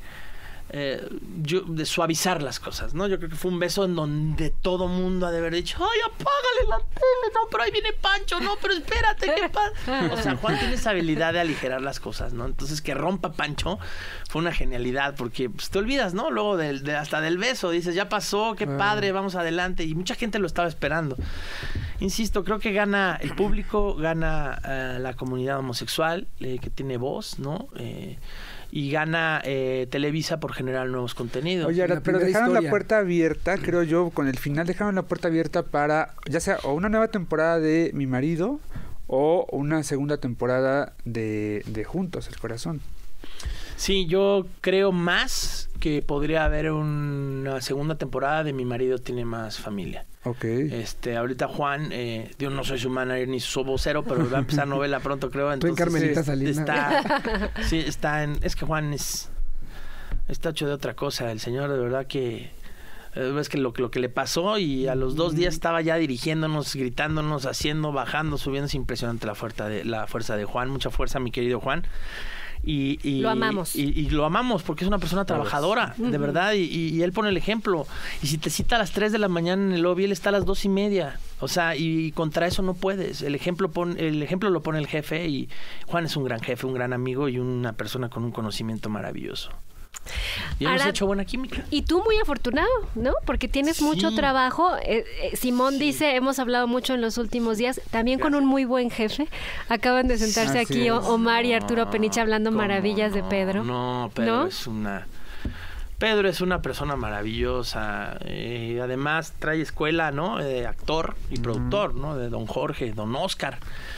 suavizar las cosas, ¿no? Yo creo que fue un beso en donde todo mundo ha de haber dicho, ¡ay, apágale la tele! No, pero ahí viene Pancho, no, pero espérate, ¿qué pasa? O sea, Juan tiene esa habilidad de aligerar las cosas, ¿no? Entonces, que rompa Pancho fue una genialidad, porque pues, te olvidas, ¿no? Luego hasta del beso, dices, ya pasó, qué padre, vamos adelante, y mucha gente lo estaba esperando. Insisto, creo que gana el público, gana la comunidad homosexual, que tiene voz, ¿no? Y gana Televisa por generar nuevos contenidos. Oye, pero dejaron la puerta abierta, creo yo, con el final dejaron la puerta abierta para, ya sea o una nueva temporada de Mi Marido o una segunda temporada de Juntos, el Corazón. Sí, yo creo más que podría haber una segunda temporada de Mi Marido Tiene Más Familia. Okay. Ahorita Juan, yo no soy su manager ni su vocero, pero va a empezar novela pronto, creo. Entonces, tú en Carmelita Salinas. Es que Juan está hecho de otra cosa. El señor, de verdad que ves que lo que le pasó, y a los 2 días estaba ya dirigiéndonos, gritándonos, haciendo, bajando, subiendo. Es impresionante la fuerza de Juan. Mucha fuerza, mi querido Juan. Y lo amamos. Y lo amamos porque es una persona trabajadora, de verdad, y él pone el ejemplo. Y si te cita a las 3 de la mañana en el lobby, él está a las 2:30. O sea, y contra eso no puedes. El ejemplo lo pone el jefe, y Juan es un gran jefe, un gran amigo y una persona con un conocimiento maravilloso. Y hemos hecho buena química. Y tú muy afortunado, ¿no? Porque tienes mucho trabajo. Simón dice, hemos hablado mucho en los últimos días, también con un muy buen jefe. Acaban de sentarse aquí Omar y Arturo Peniche hablando maravillas de Pedro. No, Pedro es una persona maravillosa. Además trae escuela, ¿no? De actor y productor, ¿no? De don Jorge, don Oscar.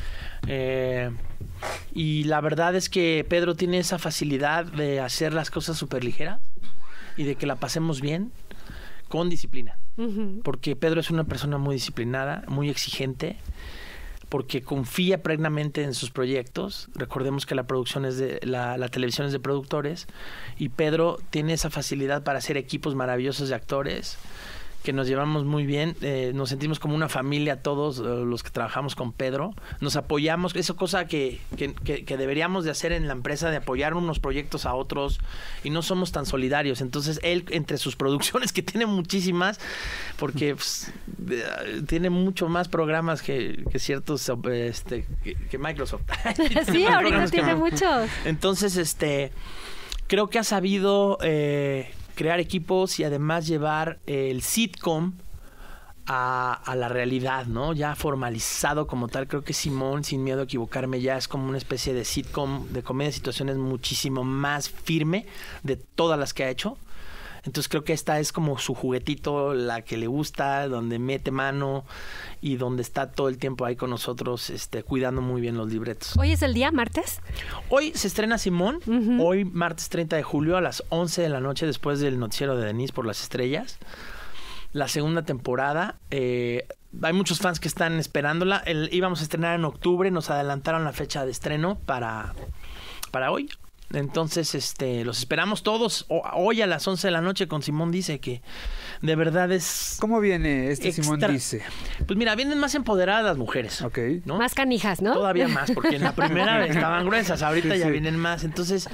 Y la verdad es que Pedro tiene esa facilidad de hacer las cosas súper ligeras y de que la pasemos bien con disciplina. Porque Pedro es una persona muy disciplinada, muy exigente, porque confía plenamente en sus proyectos. Recordemos que la producción la televisión es de productores, y Pedro tiene esa facilidad para hacer equipos maravillosos de actores, que nos llevamos muy bien, nos sentimos como una familia todos los que trabajamos con Pedro, nos apoyamos, esa cosa que deberíamos de hacer en la empresa, de apoyar unos proyectos a otros, y no somos tan solidarios. Entonces él, entre sus producciones, que tiene muchísimas, porque pues, tiene mucho más programas que ciertos, que Microsoft. Sí, ahorita tiene muchos. Entonces, creo que ha sabido crear equipos y además llevar el sitcom a la realidad, ¿no? Ya formalizado como tal. Creo que Simón, sin miedo a equivocarme, ya es como una especie de sitcom, de comedia de situaciones muchísimo más firme de todas las que ha hecho. Entonces creo que esta es como su juguetito, la que le gusta, donde mete mano y donde está todo el tiempo ahí con nosotros, cuidando muy bien los libretos. ¿Hoy es el día, martes? Hoy se estrena Simón, hoy martes 30 de julio a las 11 de la noche, después del noticiero de Denise por las estrellas. La segunda temporada, hay muchos fans que están esperándola. Íbamos a estrenar en octubre, nos adelantaron la fecha de estreno para hoy. Entonces, los esperamos todos hoy a las 11 de la noche con Simón Dice, que de verdad es... ¿Cómo viene Simón dice? Pues mira, vienen más empoderadas las mujeres. Ok. ¿no? Más canijas, ¿no? Todavía más, porque en la primera estaban gruesas, ahorita ya vienen más. Entonces,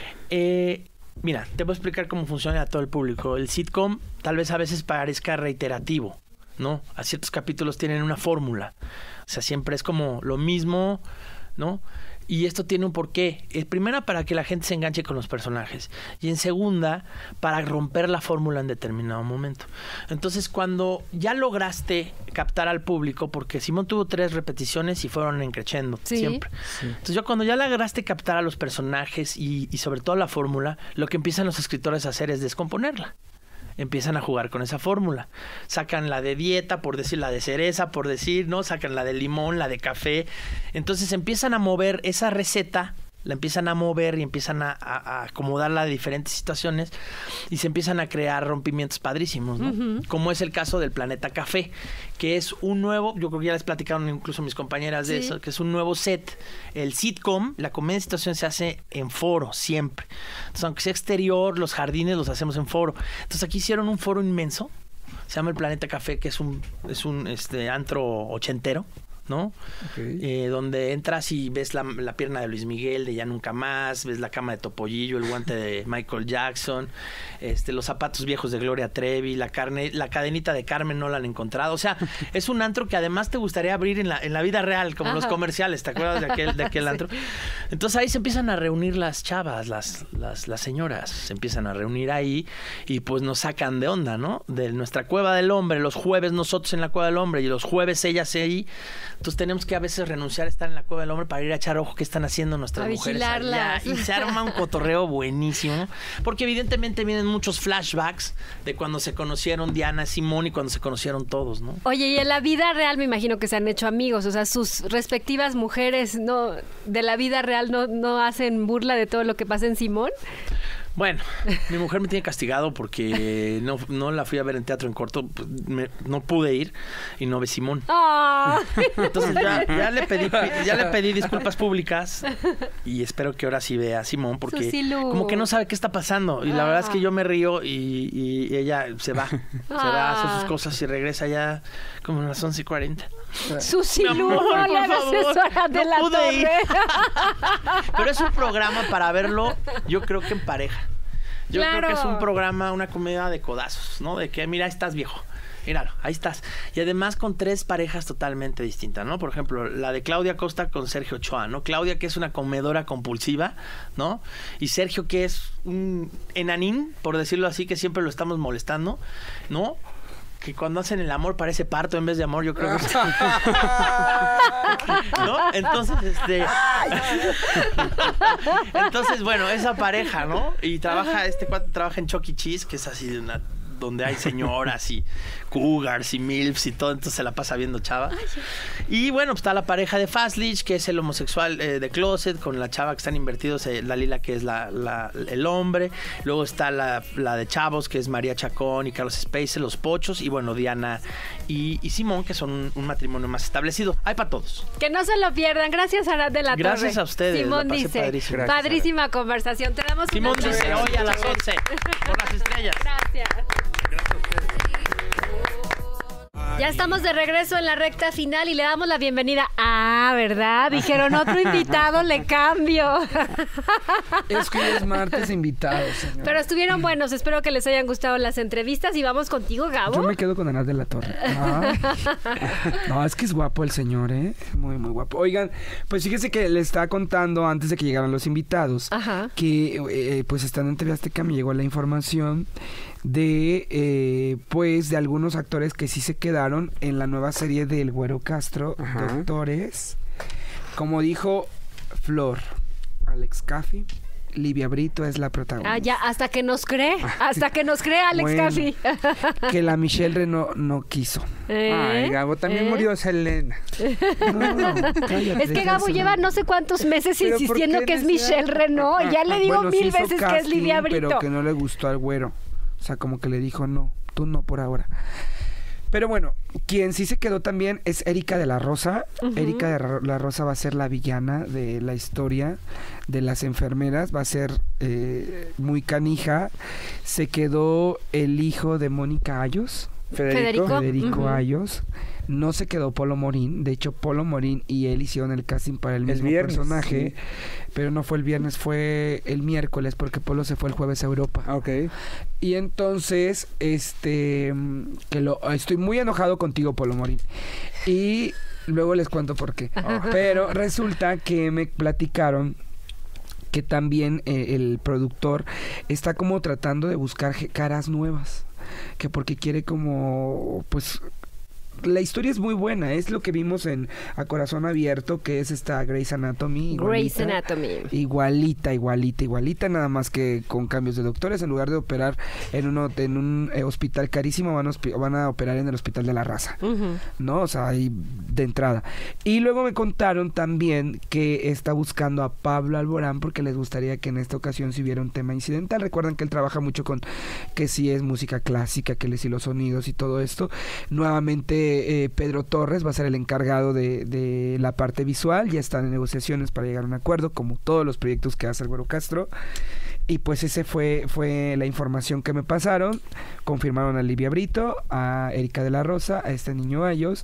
mira, te voy a explicar cómo funciona a todo el público. El sitcom tal vez a veces parezca reiterativo, ¿no? A ciertos capítulos tienen una fórmula. O sea, siempre es como lo mismo, ¿no? Y esto tiene un porqué. Primera, para que la gente se enganche con los personajes. Y en segunda, para romper la fórmula en determinado momento. Entonces, cuando ya lograste captar al público, porque Simón tuvo 3 repeticiones y fueron encrechendo siempre. Sí. Entonces, cuando ya lograste captar a los personajes y sobre todo la fórmula, lo que empiezan los escritores a hacer es descomponerla. Empiezan a jugar con esa fórmula. Sacan la de dieta, por decir la de cereza, por decir, ¿no? Sacan la de limón, la de café. Entonces empiezan a mover esa receta, la empiezan a mover y empiezan a acomodarla a diferentes situaciones y se empiezan a crear rompimientos padrísimos, ¿no? Uh-huh. Como es el caso del Planeta Café, que es un nuevo, yo creo que ya les platicaron incluso mis compañeras de eso, que es un nuevo set. El sitcom, la comedia de situación se hace en foro, siempre. Entonces, aunque sea exterior, los jardines los hacemos en foro. Entonces, aquí hicieron un foro inmenso, se llama el Planeta Café, que es un antro ochentero, ¿no? Okay. Donde entras y ves la pierna de Luis Miguel de Ya Nunca Más, ves la cama de Topollillo, el guante de Michael Jackson, los zapatos viejos de Gloria Trevi, la cadenita de Carmen no la han encontrado. O sea, es un antro que además te gustaría abrir en la vida real, como los comerciales, ¿te acuerdas de aquel sí. antro? Entonces ahí se empiezan a reunir las chavas, las señoras, se empiezan a reunir ahí y pues nos sacan de onda, ¿no? De nuestra cueva del hombre, los jueves nosotros en la cueva del hombre y los jueves ellas ahí. Entonces tenemos que a veces renunciar a estar en la cueva del hombre para ir a echar ojo qué están haciendo nuestras mujeres allá. Y se arma un cotorreo buenísimo, porque evidentemente vienen muchos flashbacks de cuando se conocieron Diana, Simón y cuando se conocieron todos, ¿no? Oye, y en la vida real me imagino que se han hecho amigos, o sea, sus respectivas mujeres no de la vida real no hacen burla de todo lo que pasa en Simón. Bueno, mi mujer me tiene castigado porque no la fui a ver en teatro en corto, no pude ir y no ve Simón. Oh. Entonces ya le pedí disculpas públicas y espero que ahora sí vea a Simón porque Susilu. Como que no sabe qué está pasando y la verdad es que yo me río y ella se va a hacer sus cosas y regresa ya como a las 11:40. Susilu, la asesora de la Torre. Pero es un programa para verlo, yo creo que en pareja. Yo creo que es un programa, una comedia de codazos, ¿no? De que, mira, estás viejo. Míralo, ahí estás. Y además con 3 parejas totalmente distintas, ¿no? Por ejemplo, la de Claudia Costa con Sergio Ochoa, ¿no? Claudia, que es una comedora compulsiva, ¿no? Y Sergio, que es un enanín, por decirlo así, que siempre lo estamos molestando, ¿no? Que cuando hacen el amor parece parto en vez de amor, yo creo que ¿no? Entonces, bueno, esa pareja, ¿no? Y trabaja en Chuck E. Cheese, que es así donde hay señoras y cougars y milfs y todo, entonces se la pasa viendo chava. Y bueno, pues está la pareja de Fazlich, que es el homosexual de Closet, con la chava que están invertidos, la Lila, que es el hombre. Luego está la de Chavos, que es María Chacón y Carlos Space, los Pochos, y bueno, Diana y Simón, que son un matrimonio más establecido. Hay para todos. Que no se lo pierdan. Gracias, Arad de la Torre. Gracias a ustedes. Simón dice, padrísima conversación. Te damos Simón dice, hoy a las 11 por las estrellas. Gracias. Ya estamos de regreso en la recta final y le damos la bienvenida. ¿Verdad? Dijeron otro invitado, le cambio. Es que hoy es martes invitados, señor. Pero estuvieron buenos, espero que les hayan gustado las entrevistas y vamos contigo, Gabo. Yo me quedo con Arad de la Torre. No, es que es guapo el señor, ¿eh? Muy, muy guapo. Oigan, pues fíjese que le estaba contando antes de que llegaran los invitados. Ajá. Que pues estando en TV Azteca me llegó la información de pues de algunos actores que sí se quedaron en la nueva serie de El Güero Castro, Doctores. Como dijo Flor, Alex Caffey, Livia Brito es la protagonista. Ya, hasta que nos cree Alex Caffey. Que la Michelle Renaud no quiso. Ay, Gabo, también murió Selena. No, cállate, es que Gabo lleva no sé cuántos meses insistiendo que es Michelle Renaud. Ya le digo 1000 veces que es Livia Brito. Pero que no le gustó al güero. O sea, como que le dijo, no, tú no por ahora. Pero bueno, quien sí se quedó también es Erika de la Rosa. Erika de la Rosa va a ser la villana de la historia de las enfermeras. Va a ser muy canija. Se quedó el hijo de Mónica Ayos. Federico Ayos. No se quedó Polo Morín. De hecho, Polo Morín y él hicieron el casting para el mismo personaje. Sí. Pero no fue el viernes, fue el miércoles, porque Polo se fue el jueves a Europa. Okay. Y entonces, estoy muy enojado contigo, Polo Morín. Y luego les cuento por qué. Pero resulta que me platicaron que también el productor está como tratando de buscar caras nuevas. Que porque quiere como, pues... La historia es muy buena, es lo que vimos en A Corazón Abierto, que es esta Grey's Anatomy. Igualita, nada más que con cambios de doctores. En lugar de operar en un hospital carísimo, van a operar en el Hospital de la Raza, ¿no? O sea, ahí de entrada. Y luego me contaron también que está buscando a Pablo Alborán porque les gustaría que en esta ocasión si hubiera un tema incidental. Recuerdan que él trabaja mucho con que si es música clásica, que le si los sonidos y todo esto. Nuevamente Pedro Torres va a ser el encargado de la parte visual. Ya están en negociaciones para llegar a un acuerdo, como todos los proyectos que hace el Güero Castro. Y pues ese fue la información que me pasaron. Confirmaron a Livia Brito, a Erika de la Rosa, a este niño Ayos.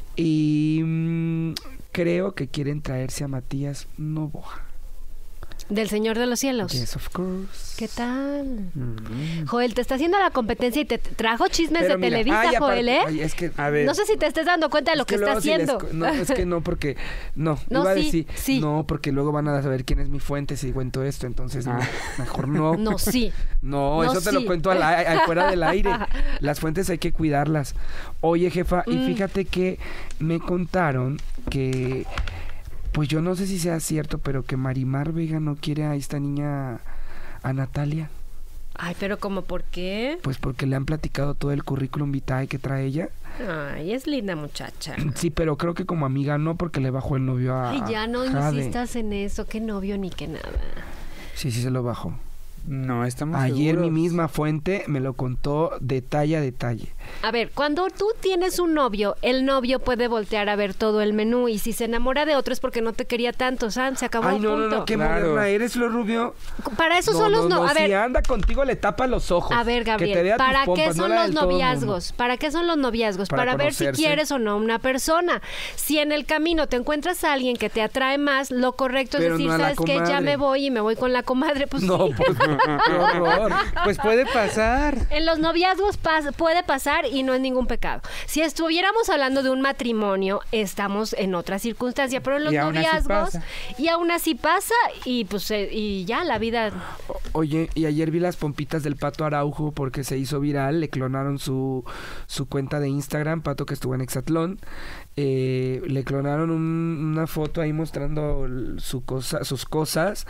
Y creo que quieren traerse a Matías Novoa. Del Señor de los Cielos. Yes, of course. ¿Qué tal? Joel, te está haciendo la competencia y te trajo chismes de Televisa, Joel, ¿eh? Es que, a ver, no sé si te estés dando cuenta de lo que está haciendo. No, es que no, porque... No, iba a decir... Sí. No, porque luego van a saber quién es mi fuente si cuento esto, entonces mejor no. No, sí. No, eso te lo cuento fuera del aire. Las fuentes hay que cuidarlas. Oye, jefa, y fíjate que me contaron que... Pues yo no sé si sea cierto, pero que Marimar Vega no quiere a esta niña, a Natalia. Ay, pero ¿cómo por qué? Pues porque le han platicado todo el currículum vitae que trae ella. Ay, es linda muchacha. Sí, pero creo que como amiga no, porque le bajó el novio a Ay, ya no Jade. insistas en eso, qué novio ni qué nada. Sí, se lo bajó. No, estamos Ayer seguros. mi misma fuente me lo contó detalle a detalle. A ver, cuando tú tienes un novio, el novio puede voltear a ver todo el menú y si se enamora de otro es porque no te quería tanto, Sam, se acabó. Ay, no, punto. no, qué moderna eres, Flor Rubio. Para eso son los a ver, si ver, anda contigo le tapa los ojos. A ver, Gabriel, que te vea ¿para tus qué pompas, son no la los del todo noviazgos? mundo. ¿Para qué son los noviazgos? Para ver si conocerse. quieres o no una persona. Si en el camino te encuentras a alguien que te atrae más, lo correcto es Pero decir, no a la ¿sabes qué? Ya comadre. me voy y me voy con la comadre. Pues No, sí. pues qué horror. Pues puede pasar. En los noviazgos puede pasar y no es ningún pecado. Si estuviéramos hablando de un matrimonio, estamos en otra circunstancia, pero en los Y aún así noviazgos pasa. y aún así pasa y pues y ya la vida. Oye, y ayer vi las pompitas del Pato Araujo porque se hizo viral, le clonaron su cuenta de Instagram, Pato que estuvo en Exatlón. Le clonaron una foto ahí mostrando sus cosas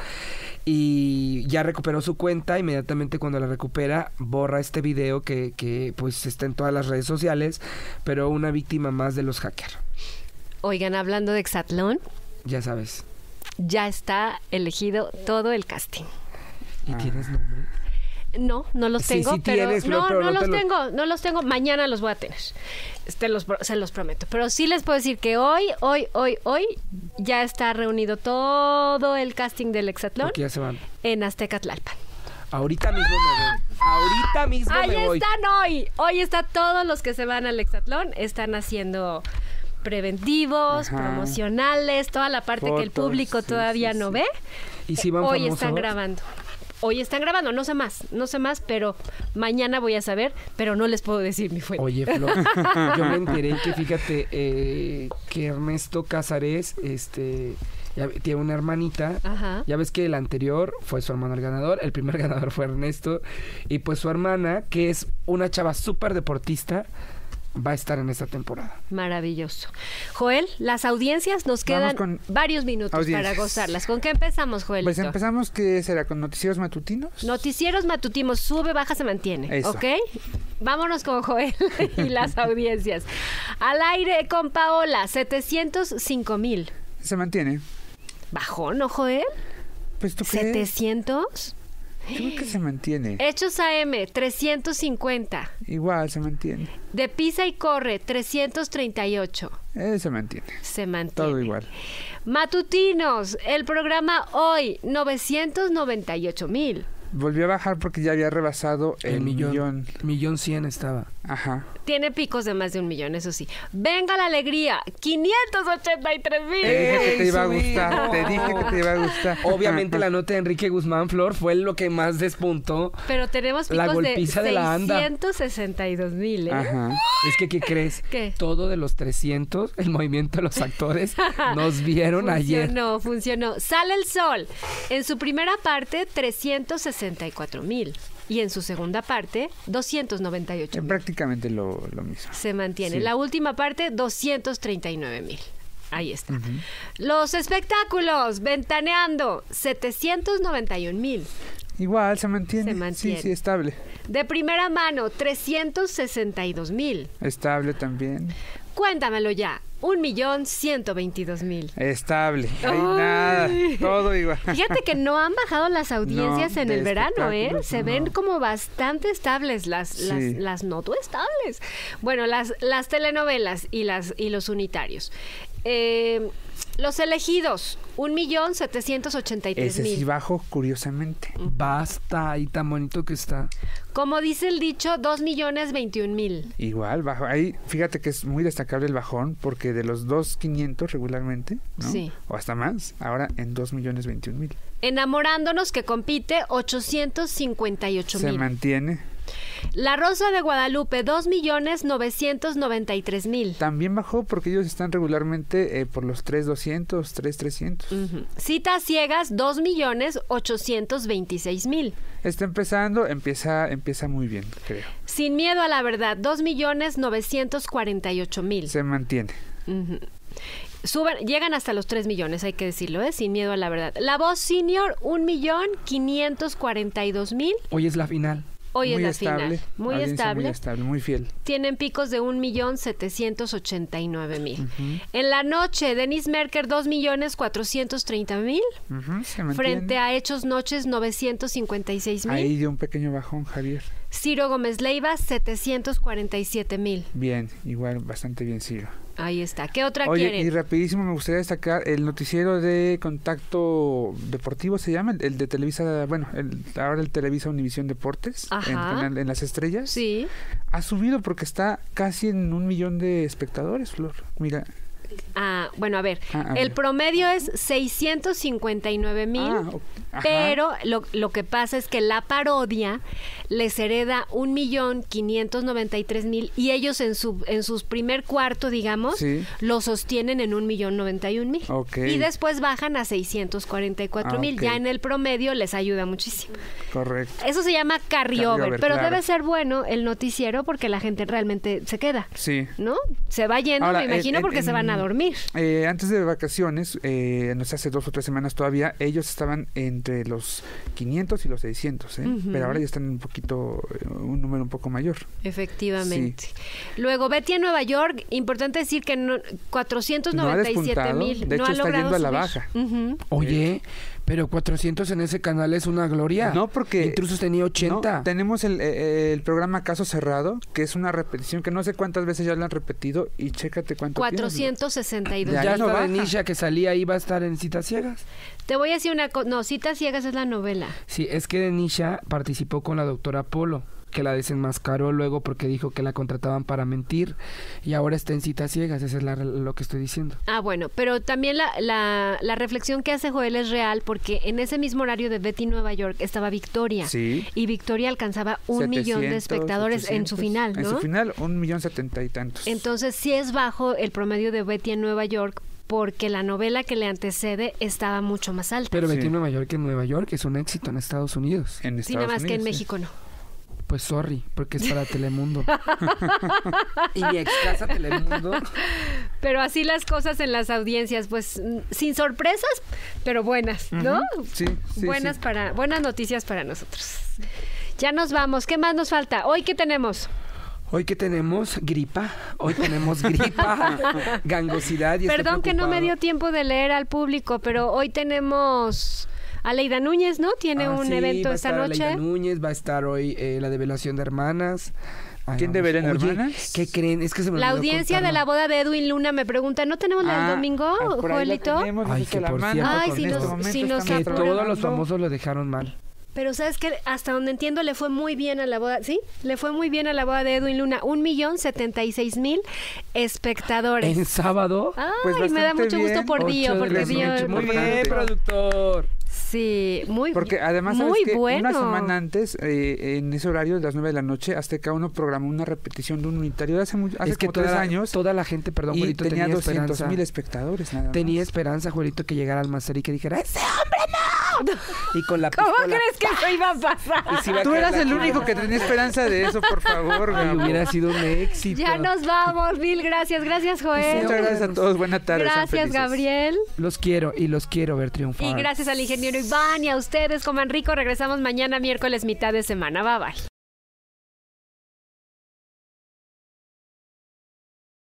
y ya recuperó su cuenta. Inmediatamente cuando la recupera borra este video que pues está en todas las redes sociales, pero una víctima más de los hackers. Oigan, hablando de Exatlón, Ya sabes. ya está elegido todo el casting. ¿Y tienes nombre? No los Sí, tengo, sí pero tienes, Flor, pero no no los tengo, mañana los voy a tener. Se los prometo. Pero sí les puedo decir que hoy ya está reunido todo el casting del Hexatlón Porque ya se van. en Azteca Tlalpan. Ahorita mismo me voy. Ahorita mismo Ahí me voy. están hoy. Hoy están todos los que se van al Hexatlón. Están haciendo preventivos, promocionales, toda la parte que el Fotos, público sí, todavía sí, no sí. ve. ¿Y si van Hoy famosos? están grabando. Hoy están grabando, no sé más, pero mañana voy a saber, pero no les puedo decir mi fuente. Oye, Flor, yo me enteré que fíjate que Ernesto Casares ya tiene una hermanita. Ajá. Ya ves que el anterior fue su hermano el ganador, el primer ganador fue Ernesto, y pues su hermana, que es una chava súper deportista, va a estar en esta temporada. Maravilloso. Joel, las audiencias nos quedan con varios minutos audiencias. para gozarlas. ¿Con qué empezamos, Joelito? Pues empezamos, ¿qué será? ¿Con noticieros matutinos? Noticieros matutinos, sube, baja, se mantiene. Eso. ¿Ok? Vámonos con Joel y las audiencias. Al aire con Paola, 705,000. Se mantiene. ¿Bajó, no, Joel? Pues tú crees. 700. Yo creo que se mantiene. Hechos AM, 350. Igual se mantiene. De Pisa y Corre, 338. Se mantiene. Se mantiene. Todo igual. Matutinos, el programa Hoy, 998,000. Volvió a bajar porque ya había rebasado el millón. 1,100,000 estaba. Ajá. Tiene picos de más de 1 millón, eso sí. Venga la alegría, 583,000. Te dije que te iba a gustar. Te dije que te iba a gustar. Obviamente la nota de Enrique Guzmán Flor fue lo que más despuntó. Pero tenemos La picos golpiza de de la anda. 662,000, ¿eh? Ajá. Es que, ¿qué crees? ¿Qué? Todo de los 300, el movimiento de los actores, nos vieron ayer. Funcionó. Sale el sol. En su primera parte, 364,000. Y en su segunda parte, 298,000. Prácticamente lo mismo. Se mantiene. Sí. La última parte, 239,000. Ahí está. Los espectáculos, Ventaneando, 791,000. Igual se mantiene. Se mantiene. Sí, estable. De primera mano, 362,000. Estable también. Cuéntamelo ya, 1,122,000. Estable. Hay Ay. nada. Todo igual. Fíjate que no han bajado las audiencias No, en de el verano, ¿eh? espectáculos, Se no. ven como bastante estables las no estables. Bueno, las telenovelas y los unitarios. Los elegidos, 1,783,000. Ese sí bajó, curiosamente. Basta, y tan bonito que está. Como dice el dicho, 2,021,000. Igual, bajo. Ahí, fíjate que es muy destacable el bajón, porque de los 2,500 regularmente, ¿no? Sí. O hasta más, ahora en 2,021,000. Enamorándonos, que compite, 858,000. Se mantiene. La Rosa de Guadalupe, 2,993,000. También bajó porque ellos están regularmente por los 3,200, 3,300. Citas ciegas, 2,826,000. Está empezando, empieza muy bien, creo. Sin miedo a la verdad, 2,948,000. Se mantiene. Llegan hasta los 3 millones, hay que decirlo, ¿eh? Sin miedo a la verdad. La Voz Senior, 1,542,000. Hoy es la final. Hoy muy es la estable, final. Muy audiencia estable. Muy estable, muy fiel. Tienen picos de 1,789,000. En la noche, Denise Merker, 2,430,000. Se mantiene. Frente a Hechos Noches, 956,000. Ahí dio un pequeño bajón, Javier. Ciro Gómez Leiva, 747,000. Bien, igual, bastante bien, Ciro. Ahí está. ¿Qué otra Oye, quieren? y rapidísimo me gustaría destacar el noticiero de Contacto Deportivo, se llama, el de Televisa, bueno, ahora el Televisa Univisión Deportes, en Las Estrellas. Sí. Ha subido porque está casi en 1 millón de espectadores, Flor. Mira. Bueno, a ver, A el ver. promedio es 659,000, pero lo que pasa es que la parodia les hereda 1,593,000 y ellos en sus primer cuarto, digamos, Sí. lo sostienen en 1,091,000. Ok. Y después bajan a 644,000. Ok. Ya en el promedio les ayuda muchísimo. Correcto. Eso se llama carryover, Carryover, pero claro. debe ser bueno el noticiero porque la gente realmente se queda, Sí. ¿no? Se va yendo, Ahora, me imagino, porque se van a dormir. Antes de vacaciones, no sé, hace 2 o 3 semanas todavía, ellos estaban entre los 500 y los 600, pero ahora ya están un poquito, un número un poco mayor. Efectivamente. Luego, Betty en Nueva York, importante decir que 497,000. De hecho, ha está logrado yendo a la subir. baja. Oye, pero 400 en ese canal es una gloria. No, porque... Intrusos tenía 80. No, tenemos el programa Caso Cerrado, que es una repetición que no sé cuántas veces ya lo han repetido, y chécate cuánto tiene. 462. Ya Ya no está baja. de Nisha que salía iba a estar en Citas Ciegas. Te voy a decir una cosa. No, Citas Ciegas es la novela. Sí, es que Denisha participó con la doctora Polo, que la desenmascaró luego porque dijo que la contrataban para mentir y ahora está en Citas Ciegas, eso es lo que estoy diciendo. Bueno, pero también la reflexión que hace Joel es real porque en ese mismo horario de Betty Nueva York estaba Victoria. Sí. Y Victoria alcanzaba 1 millón de 700, espectadores en su 800. final, ¿no? En su final, 1,070,000 y tantos. Entonces sí es bajo el promedio de Betty en Nueva York porque la novela que le antecede estaba mucho más alta. Pero Betty Sí. en Nueva York es un éxito en Estados Unidos. En Sí, Estados nada más que en Unidos, sí. México no. Pues sorry, porque es para Telemundo. Y mi ex casa Telemundo. Pero así las cosas en las audiencias, pues sin sorpresas, pero buenas, ¿no? Sí, sí, buenas sí. buenas noticias para nosotros. Ya nos vamos. ¿Qué más nos falta? ¿Hoy qué tenemos? Hoy que tenemos gripa, gangosidad y Perdón estoy que no me dio preocupado. tiempo de leer al público, pero hoy tenemos Aleida Núñez, ¿no? Tiene un evento esta noche. Aleida Núñez, va a estar hoy la develación de hermanas. ¿Quién de Belén, hermanas? ¿Qué creen? Es que se me La olvidó audiencia contarlo. de la boda de Edwin Luna me pregunta, ¿no tenemos la del domingo, Joelito? Ay, que por cierto, si nos que todos los famosos lo dejaron mal. Pero ¿sabes qué? Hasta donde entiendo le fue muy bien a la boda, ¿sí? Le fue muy bien a la boda de Edwin Luna. 1,076,000 espectadores. ¿En sábado? Ay, Pues me da mucho bien. gusto por Dio, porque Dio... Muy bien, productor. Sí, muy Porque además, muy ¿sabes qué? bueno. Una semana antes, en ese horario de las 9 de la noche, Azteca 1 programó una repetición de un unitario de hace Es que como 3 años. Toda la gente, perdón, Y Juelito, tenía 200,000 esperanza. espectadores, nada más. Tenía esperanza, Juelito, que llegara al Macer y que dijera, ¡ese hombre no! Y con la ¿Cómo pistola, crees que eso iba a pasar? y se iba a Tú caer eras la el chingada. único que tenía esperanza de eso, por favor, Y Gabo. hubiera sido un éxito. Ya nos vamos, mil gracias. Gracias, Joel. Muchas gracias a todos. Buenas tardes. sean Gracias, felices. Gabriel. Los quiero ver triunfar. Y gracias al ingeniero Iván y a ustedes. Coman rico. Regresamos mañana, miércoles, mitad de semana. Bye, bye.